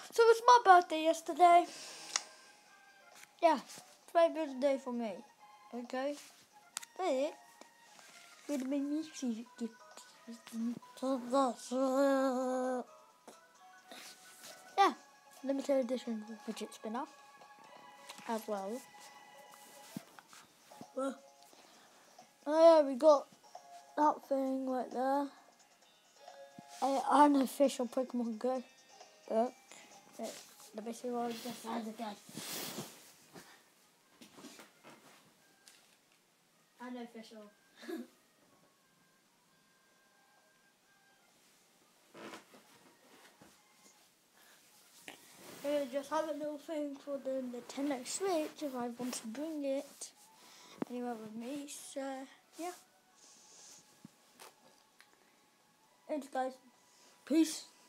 So it was my birthday yesterday. Yeah, it's my birthday for me. Okay. But with my music gift. Yeah, limited edition fidget spinner as well. Oh yeah, we got that thing right there. An unofficial Pokemon Go book. Let me see what this has again. Unofficial. I just have a little thing for the Nintendo Switch if I want to bring it anywhere with me. So yeah. Thanks guys. Peace.